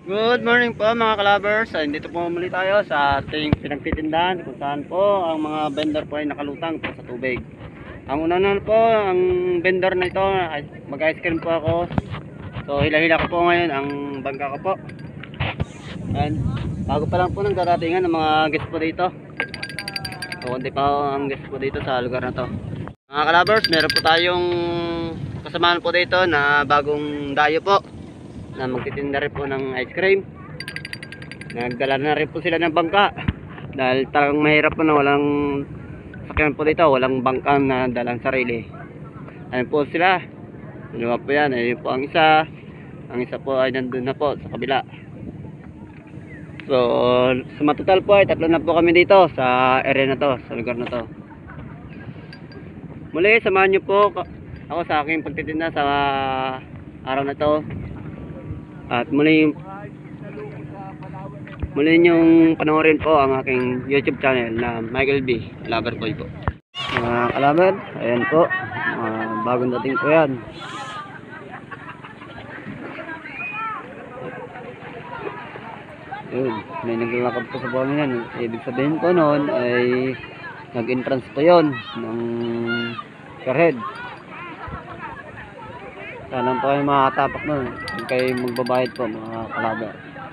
Good morning po mga kalabers. Dito po muli tayo sa ating pinagtitindahan kung saan po ang mga vendor po ay nakalutang po sa tubig. Ang una na po, ang vendor na ito, mag-ice cream po ako. So hila-hila ko po ngayon ang bangka ko po. And bago pa lang po nang daratingan ng mga guest po dito. So konti pa ang guest po dito sa lugar na to. Mga kalabers, meron po tayong kasamaan po dito na bagong dayo po na magtitinda rin po ng ice cream. Nagdala na rin po sila ng bangka dahil talagang mahirap po na walang sakyan po dito, walang bangka na dalang sarili. Ayun po sila, dalawa po yan. Ayun po ang isa po ay nandun na po sa kabila. So sa matotal po ay tatlo na po kami dito sa area na to, sa lugar na to. Muli samahan nyo po ako sa aking pagtitinda sa araw na to. At muli nyong panoorin po ang aking YouTube channel na Michael B. Loverboy po. Mga kalaban, ayan po, bagong dating po yan. Yun, may naglalakad po sa buwan yan. Ibig sabihin po noon ay nag-entrance po yun ng Carhead. Sana po kayo makatapak nun kung kayo magbabayad po mga kalaban.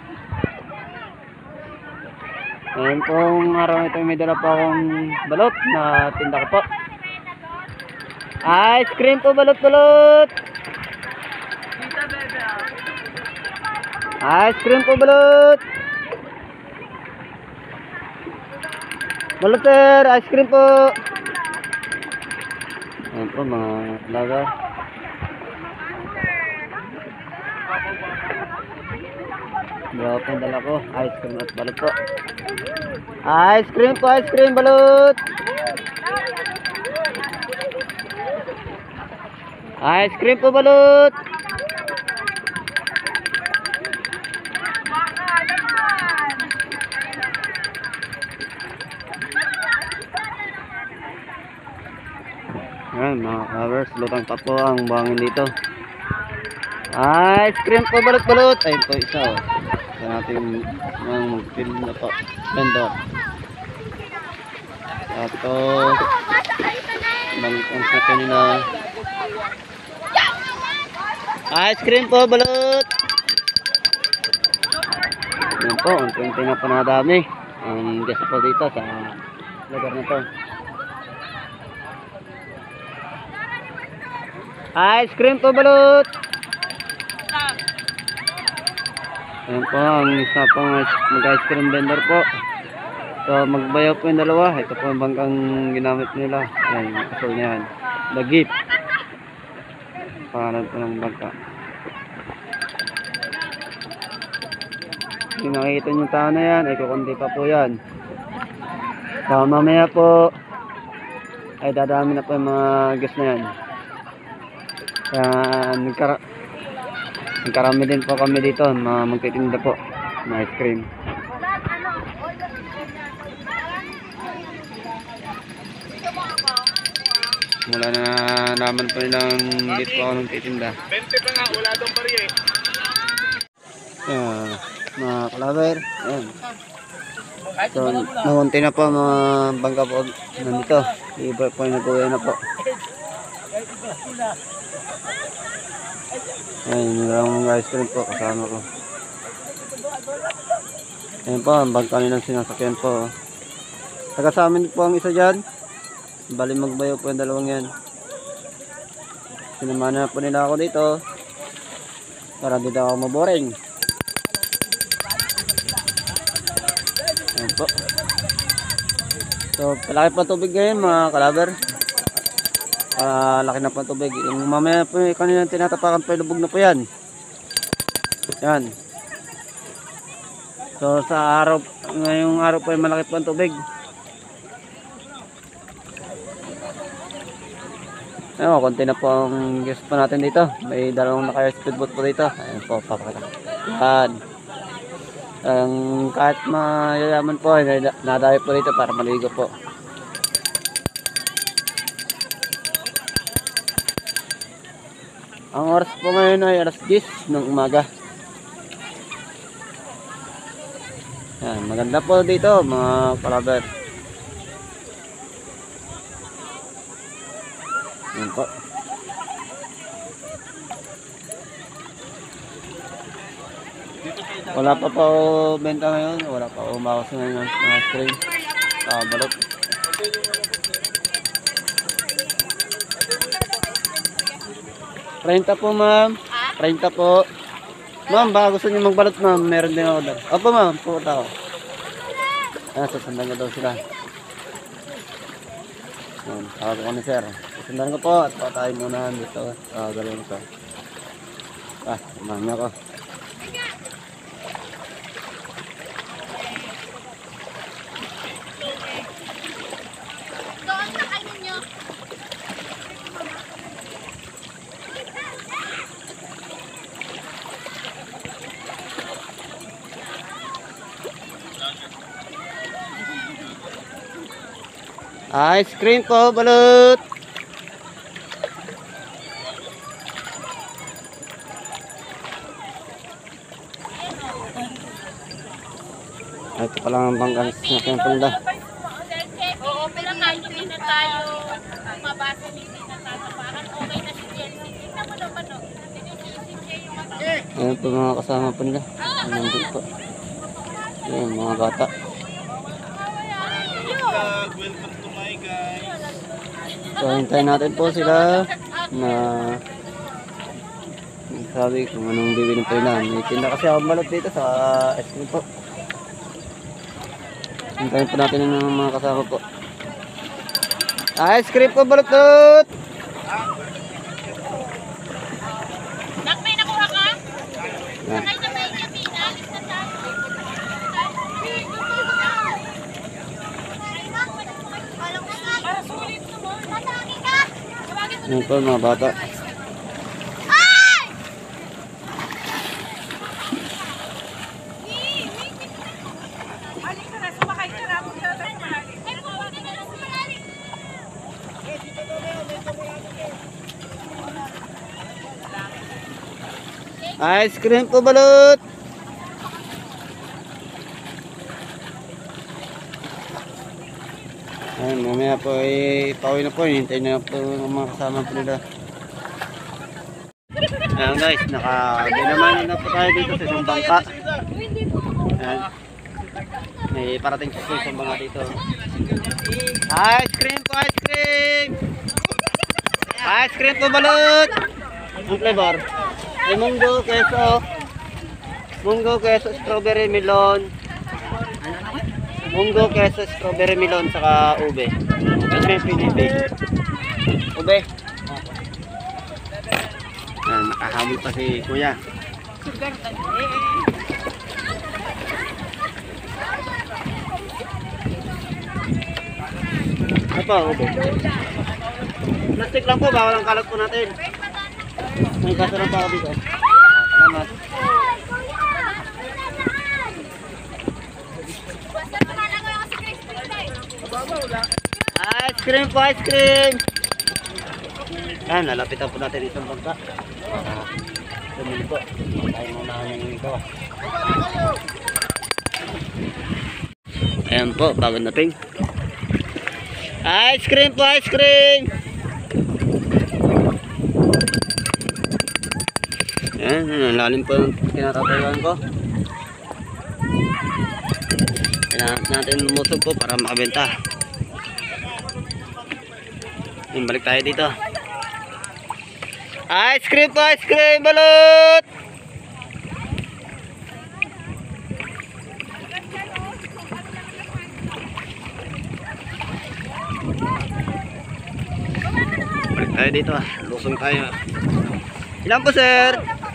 Ngayon pong araw na ito may dala po akong balot na tinda ko po. Ice cream po, balot-balot! Ice cream po, balot! Balot sir, ice cream po! Ayan po mga kalaban. Dalawa po dala ko, ice cream at balot po. Ice cream po, ice cream, balot. Ice cream po, balot. Ayan mga covers, lutang pa po ang buhangin dito. Ice cream po, balot, balot. Ayun po isa oh. Sa natin mag-film na po vendor. Tapos balik ang sa kanina. Ice cream po, balot. Yan po, ang tunti na po na dami ang guest po dito sa lugar na to. Ice cream po, balot. Ayan po, ang isa pang mag-ice cream vendor po. So, magbayaw po yung dalawa. Ito po ang bangkang ginamit nila. Ayan, kasal niyan. Dagip. Pangalan po ng bangka. Yung makikita nyo tao na yan, ay kukundi pa po yan. So, mamaya po, ay dadami na po yung mga guest na yan. Nagkarami din po kami dito, magtitinda po ng ice cream. Mula na naman po nilang dito ako nung titinda. 20 pa nga, wala daw pariya eh. Ayan, mga kalaber. Ayan. So, nakunti na po mga bangka po nandito. Iba po yung nag-uwi na po. Ayan, yung mga ice cream po kasama ko. Ayan po, ang bangka nilang sinasakyan po. Taga sa amin po ang isa dyan. Bali magbayo po yung dalawang yan. Sinamahan na po nila ako dito para dito ako maboring. Ayan po. So palaki pa tubig ngayon mga kalaber. Laki na po tubig. Yung mamaya po yung kanina tinatapakan pa, lubog na po yan. Yan. So sa araw, ngayong araw po yung malaki po ang tubig. Ayun, konti na po ang guest po natin dito. May dalawang naka-speedboat po dito. Ayun po, papakita. Yan. Kahit mayayaman po, nadayo po dito para maligo po. Ang oras po ngayon ay alas 10 ng umaga. Yan, maganda po dito mga kalaber. Yan po. Wala pa po benta ngayon. Wala pa umakas ngayon ng mga screen. Balot. Renta po ma'am. Renta po. Ma'am, baka gusto niyo magbalot ma'am. Meron din order. Opo ma'am, pupunta ako. Sasundan ko daw sila. Yan, tawag ko ni sir. Sasundan ko po at patay muna dito. Galawin ko. Samahan niyo ako. Ice cream po, balot. Ito pa lang ang banggang sinakyan pala. Oo, pero country na tayo. Mabasa hindi na tayo. Parang okay na si Chelsea. Tingnan mo naman, no? Ayan po mga kasama po nila. Nandun po. Ayan mga bata. Welcome to my guys. So hintayin natin po sila na sabi kung anong bibili po nila. May tinda kasi ako balot dito sa ice cream po. Hintayin po natin ng mga kasama po. Ice cream po balot! Nak, may nakuha ka? Yan. Sakay na may yamin. Alis na tayo. Para sulit mo. Natangin ka. Tawagin mo. Yan po mga bata. Aling ka na. Sumakay ka na. Ay, pumunta ka na sa malalim. Ice cream po balot! Ayan, mamaya po ay pauwi na po. Hintayin na po ang mga kasama po nila. Ayan guys, nakabinaman na po tayo dito sa isang bangka. Ayan. May parating sa isang bangka dito. Ice cream po, ice cream! Ice cream po balot! Ang flavor? May munggo, keso. Munggo, keso, strawberry, melon. Munggo, keso, strawberry, melon, saka ube. Ito yung pinibig. Ube. Yan, nakahabol pa si kuya. Ano pa, ube? Plastic lang po, bawal ang kalat po natin. May kaso lang pa ako dito. Salamat. Ice cream po, ice cream! Yan, nalapitan po natin isang bangka. Tumili po. Tayo muna ng ito. Ayan po, bagong dating. Ice cream po, ice cream! Ayan, lalim po yung kinatatayuan ko. Kailangan natin lumusog po para makabenta. Balik tayo dito. Ice cream po, ice cream, balot! Balik tayo dito. Lusong tayo. Ilan po, sir?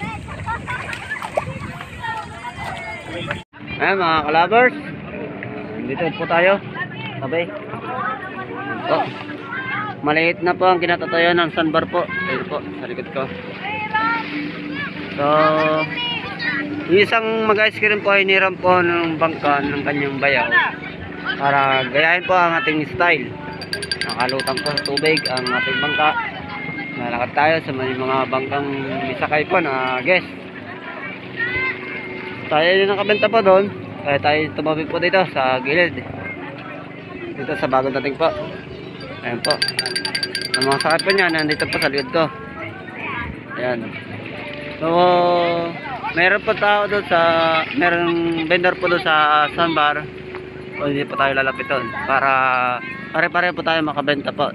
Ayan mga kalabers. Dito po tayo. Sabay. Po. Maliit na po ang kinatatayan ng sandbar po. Ayun po, sa likod ko. So, yung isang mag-ice cream po ay niram po ng bangka ng kanyang bayaw. Para gayahin po ang ating style. Nakalutang po sa tubig ang ating bangka. Nalakad tayo sa mga bangkang isakay po na guest. Tayo yung nakabenta po doon. Kaya tayo tumabi po dito sa gilid. Dito sa bagong dating po. Ayan po. Ang mga sakit po niya, nandito po sa likod ko. Ayan. So, meron po tao doon sa, meron vendor po doon sa sandbar. O hindi po tayo lalapit doon. Para pare-pare po tayo makabenta po.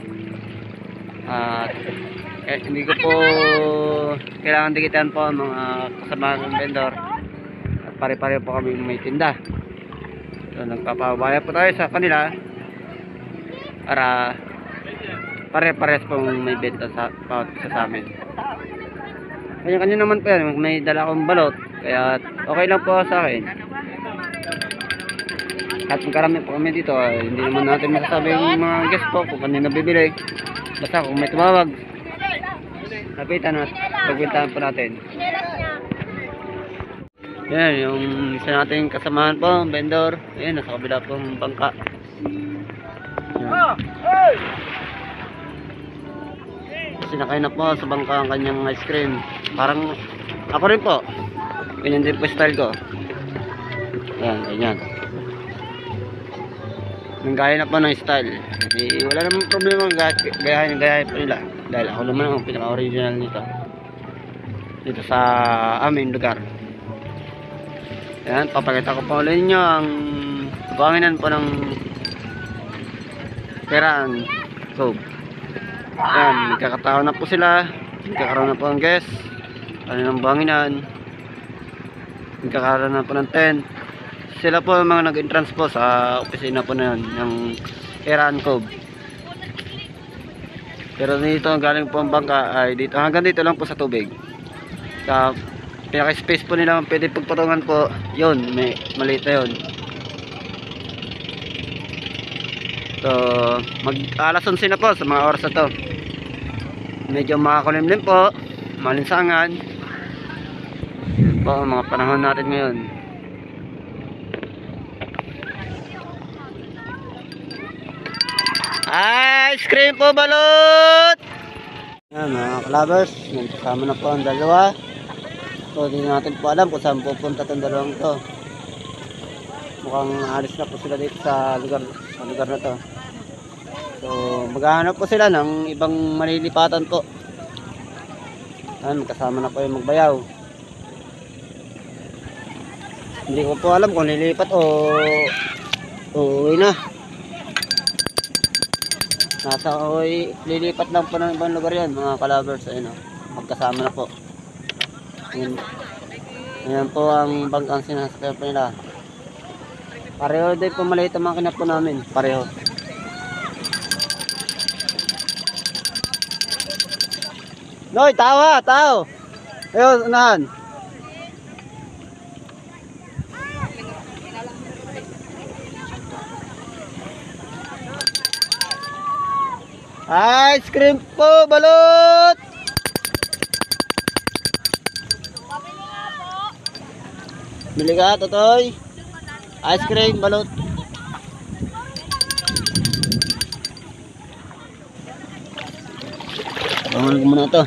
At hindi ko po kailangan dikitan po ang mga kasama ng vendor. At pare-pare po kami may tinda. So, nagpapabaya po tayo sa kanila para pare-pares pong may benta sa bawat isa sa amin. Kanya-kanya naman po yan. May dala akong balot. Kaya okay lang po sa akin. At magkarami po kami dito. Hindi naman natin masasabi yung mga guest po kung kanina bibili. Basta kung may tumawag, lapitan at pagbintahan po natin. Yan, yung isa nating kasamahan po, vendor. Ayan, nasa kabila pong bangka. Yan. Sinakay na po sa bangka ang kanyang ice cream. Parang ako rin po. Ganyan din po style ko. Yan, ganyan. Gaya na po ng style. Wala namang problema gayahin po nila. Dahil ako naman ang pinaka-original nito. Dito sa aming lugar. Yan, papakita ko po ulit nyo ang buhanginan po ng Peraan Cove. Yan, nagkakataon na po sila. Nagkakaroon na po ng guest. Ano ng buhanginan. Nagkakaroon na po ng tent. Sila po ang mga nag-entrance po sa opisina po na yun, yung Peraan Cove. Pero dito galing po ang bangka ay dito, hanggang dito lang po sa tubig. Sa pinaka-space po nila pwede pagpatungan po, yun, may maliit na yun. So, mag-alas 11 na po sa mga oras na to. Medyo makakulimlim po, malinsangan. Yun po ang mga panahon natin ngayon. Ice cream po balot! Yan mga kalabers, kasama na po ang dalawa. So hindi natin po alam kung saan pupunta itong dalawang to. Mukhang alis na po sila dito sa lugar na to. So maghahanap po sila ng ibang malilipatan po. Yan, kasama na po yung magbayaw. Hindi ko po alam kung lilipat o uuwi na. Nasa lilipat lang po ng ibang lugar yan mga kalabers. Ayun, magkasama na po. Ayan po ang bangkang sinasakyan po nila. Pareho din po maliit ang makina po namin. Pareho. Noy, tawa, tao. Ayun, unahan. Ice cream po, balot! Bili ka, Totoy? Ice cream, balot. Bangon ko muna ito.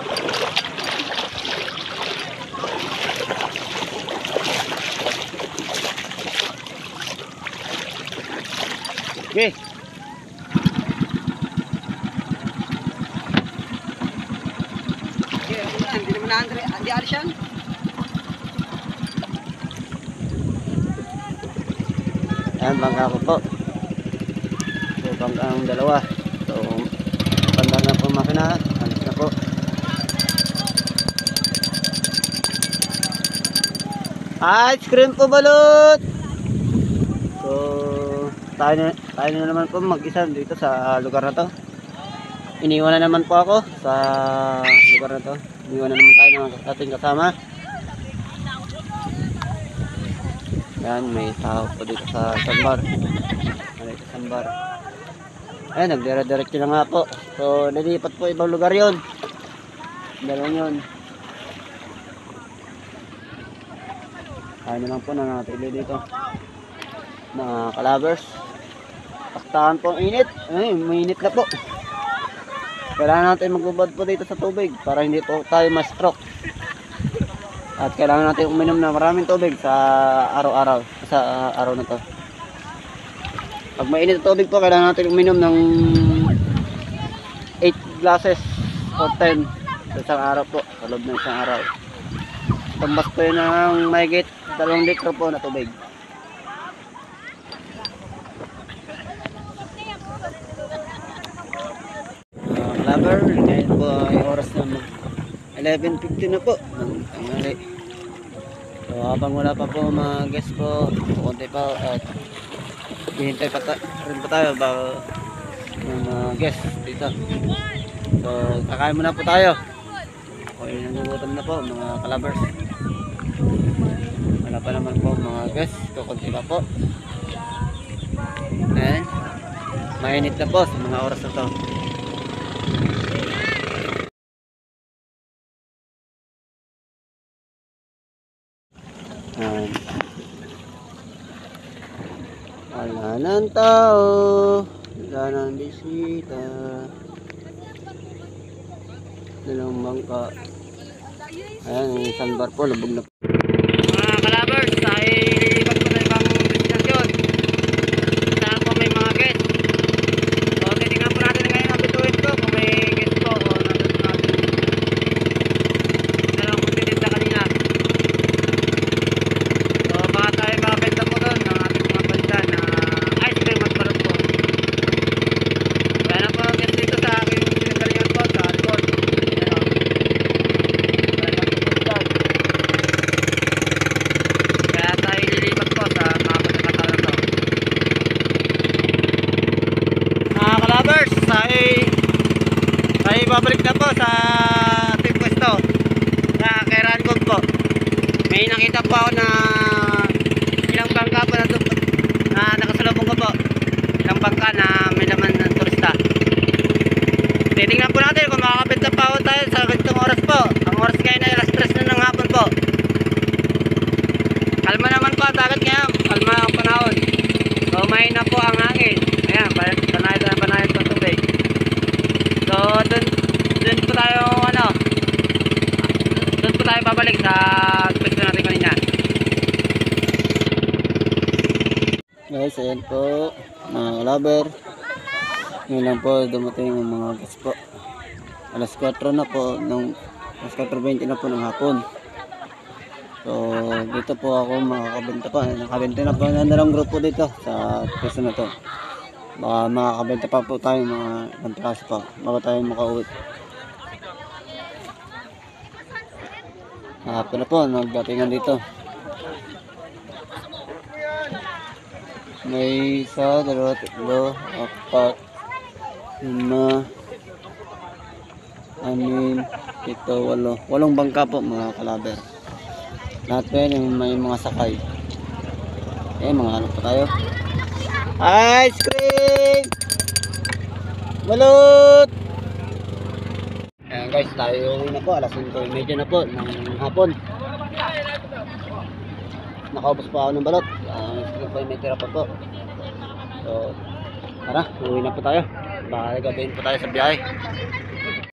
Okay. Hindi naman na Andre alis yan. Ayan, bangka ko po. So, bangka ang dalawa. So, panda na po makina. Alis na po. Ice cream po balot! So, tayo na naman po mag-isa dito sa lugar na to. Iniwan na naman po ako sa lugar na to. Iniwan na naman tayo ng ating kasama. Yan, may tao po dito sa sandbar. Dito sa sandbar. Ayan, nagdire-diretso na nga po. So, nalipat po ibang lugar yon. Dalawang yun. Ayaw na lang po na natili dito. Mga kalabers. Taktahan po ang init. Ay, mainit na po. Kailangan natin magbubad po dito sa tubig para hindi po tayo ma-stroke. At kailangan natin uminom na maraming tubig sa araw-araw. sa araw na to. Pag mainit na tubig po, kailangan natin uminom ng 8 glasses o 10 sa isang araw po, sa loob ng isang araw. Tumbas po yun ng mahigit 2 litro po na tubig. Lover, ngayon po ay oras na 11:50 na po ng tanghali. So habang wala pa po mga guests po, konti pa at hihintay pa rin po tayo bago yung mga guests dito. So kakain muna po tayo. Okay, nagugutom na po mga kalabers. Wala pa naman po mga guests, kukunti pa po. Ayan, mainit na po sa mga oras na to. Wala ng tao, wala ng bisita. Dalawang bangka. Ayan, yung sandbar po, lubog na po. Mga kalabers, ay lilipat po na ibang destinasyon. Saan po may mga guest. So, titignan po natin ngayon ang bituin ko kung may guest po o nandun po natin. Dalawang puntitinda kanina. So, baka tayo makapenta po doon ng ating mga banda na ice cream at parot po. Kaya na po ang guest dito sa aking pinagalingan po sa alcohol. Kaya tayo lilipat po sa mga pagkakataon na to. Mga kalabers, tayo babalik na po sa ating pwesto sa Kairan Gold po. May nakita po ako na ilang bangka po na nakasalubong ko po. Ilang bangka na may laman ng turista. Titingnan po natin kung makakabenta pa ako tayo sa ganitong oras po. Ang oras ngayon ay alas 3 na ng hapon po. Kalma naman po ang dagat ngayon. Kalma ang panahon. So mahina po ang hangin. Ayan, banayad po ang tubig. So dun po tayo dun po tayo babalik sa pwesto natin kanina. Guys, ayan po mga lover. Ngayon lang po dumating ang mga guests po. Alas 4 na po, alas 4:20 na po ng hapon. So dito po ako makakabenta pa. Nakabenta na po ng dalawang grupo dito sa pwesto na to. Baka makakabenta pa po tayo mga ibang traso pa bago tayo makauwi. Hapon na po, nagdatingan dito. May 1, 2, 3, 4, 5, 6, 7, 8, 8 bangka po mga kalaber. Lahat po yan may mga sakay. Mga ano po tayo. Ice cream! Balot! Ayan guys, tayo uwi na po. Alas 5:30 na po ng hapon. Nakaubos pa ako ng balot. Sige po, may tira pa po. So, tara, uwi na po tayo. Baka gabihin po tayo sa biyahe.